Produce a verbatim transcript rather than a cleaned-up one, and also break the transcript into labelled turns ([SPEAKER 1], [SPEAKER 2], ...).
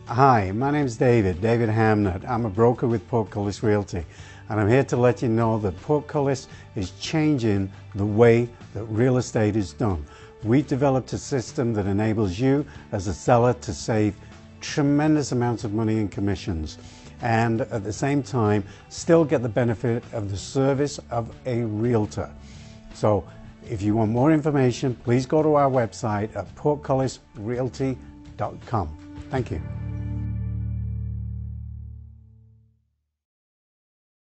[SPEAKER 1] Hi, my name is David, David Hamnett. I'm a broker with Portcullis Realty, and I'm here to let you know that Portcullis is changing the way that real estate is done. We've developed a system that enables you as a seller to save tremendous amounts of money in commissions and at the same time still get the benefit of the service of a realtor. So if you want more information, please go to our website at portcullis realty dot com. Thank you.